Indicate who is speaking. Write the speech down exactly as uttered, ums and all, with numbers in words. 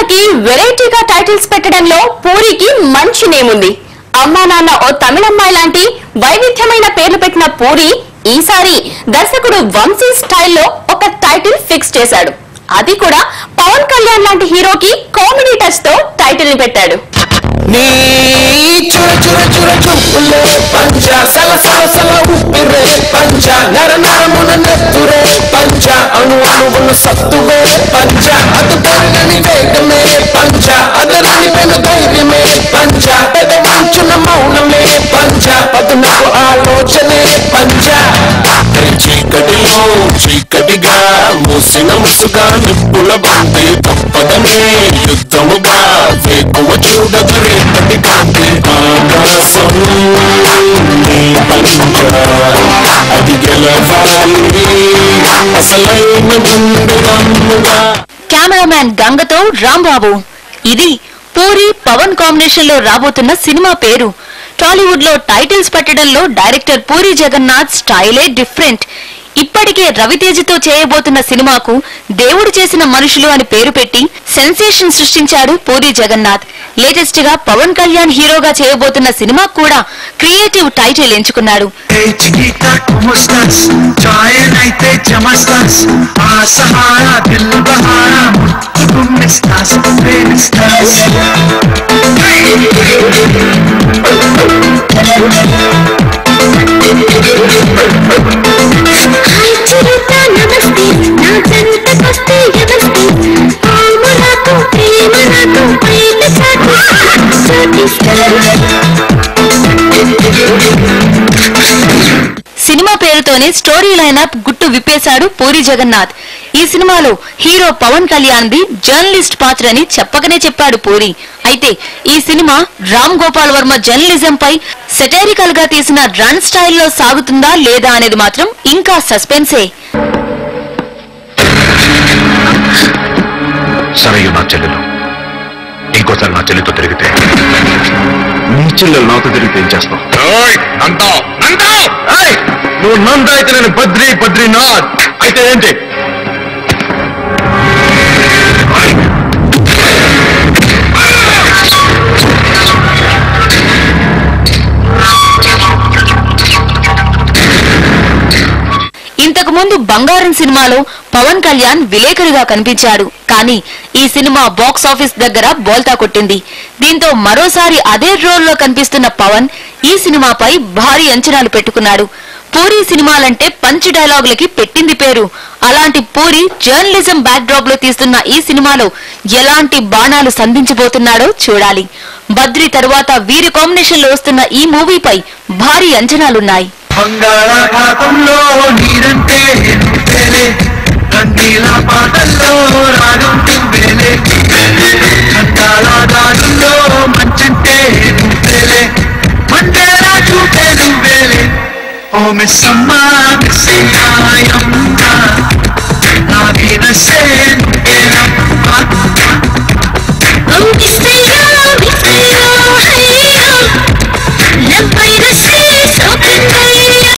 Speaker 1: కళ్యాణ్ కి వెరైటీగా టైటిల్స్ పెట్టడంలో పూరికి మంచి నేముంది. అమ్మా నాన్న ఓ తమిళమ్మాయి లాంటి వైవిధ్యమైన పేర్లు పెట్టిన పూరి ఈసారి దర్శకుడు వంశీ స్టైల్లో ఒక టైటిల్ ఫిక్స్ చేశాడు. అది కూడా పవన్ కళ్యాణ్ లాంటి హీరోకి కామెడీ టచ్ తో టైటిల్ ని పెట్టాడు.
Speaker 2: నీ చుర చుర చుర చూపులే పంచ సల సల సల ఉప్పిరే పంచ నర నరమున నెత్తురే పంచ అణు అణువున సత్తువే పంచ అదు పెరగని వేగమే పంచ అదరని పెను ధైర్యమే పంచ పెదవంచున మౌనమే పంచ పదునకు ఆలోచనే పంచ చీకటిలో చీకటిగా మూసిన ముసుగా నిప్పుల బంతి తప్పదనే యుద్ధముగా వేకువ చూడగరే పటి కాంతి ఆకాశం నీ పంచ అది గెలవాలి అసలైన గుండెదమ్ముగా.
Speaker 3: కెమెరామ్యాన్ గంగతో రాంబాబు. ఇది పూరి పవన్ కాంబినేషన్ లో రాబోతున్న సినిమా పేరు. టాలీవుడ్ లో టైటిల్స్ పెట్టడంలో డైరెక్టర్ పూరి జగన్నాథ్ స్టైలే డిఫరెంట్. ఇప్పటికే రవితేజతో చేయబోతున్న సినిమాకు దేవుడు చేసిన మనుషులు అని పేరు పెట్టి సెన్సేషన్ సృష్టించాడు పూరి జగన్నాథ్. లేటెస్ట్ గా పవన్ కళ్యాణ్ హీరోగా చేయబోతున్న సినిమా కూడా క్రియేటివ్ టైటిల్ ఎంచుకున్నాడు. సినిమా పేరుతోనే స్టోరీ లైనప్ గుట్టు విప్పేశాడు పూరి జగన్నాథ్. ఈ సినిమాలో hero Pawan Kalyan the journalist పాత్ర అని చెప్పకనే చెప్పాడు పూరి. అయితే ఈ సినిమా రామ్ గోపాల్ వర్మ జర్నలిజం పై సెటైరికల్ గా తీసిన రన్ స్టైల్లో సాగుతుందా లేదా అనేది మాత్రం ఇంకా సస్పెన్సే.
Speaker 4: ఇంకోసారి నా చెల్లితో తిరిగితే నీ చెల్లెలు నాతో తిరిగితే ఏం చేస్తావు? నువ్వు నంద అయితే నేను బద్రీ బద్రీనాథ్ అయితే ఏంటి?
Speaker 3: ఇంతకు ముందు బంగారం సినిమాలో పవన్ కళ్యాణ్ విలేకరిగా కనిపించాడు. కానీ ఈ సినిమా బాక్స్ ఆఫీస్ దగ్గర బోల్తా కొట్టింది. దీంతో మరోసారి అదే రోల్లో కనిపిస్తున్న పవన్ ఈ సినిమాపై భారీ అంచనాలు పెట్టుకున్నాడు. పూరి సినిమాలంటే పంచ్ డైలాగులకి పెట్టింది పేరు. అలాంటి పూరి జర్నలిజం బ్యాక్ డ్రాప్ లో తీస్తున్న ఈ సినిమాలో ఎలాంటి బాణాలు సంధించబోతున్నాడో చూడాలి. బద్రి తరువాత వీరి కాంబినేషన్ లో వస్తున్న ఈ మూవీపై భారీ అంచనాలున్నాయి.
Speaker 2: బంగాళాఖాతంలో నీరంటే ఎన్నుతేలే రంగీల పాటల్లో రాగం తివ్వేలే ఖండాల దారుల్లో మంచంటే ఎన్నుతేలే మండేలా చూపే నువ్వేలే ఓ మిస్సమ్మా మిస్సయ్యా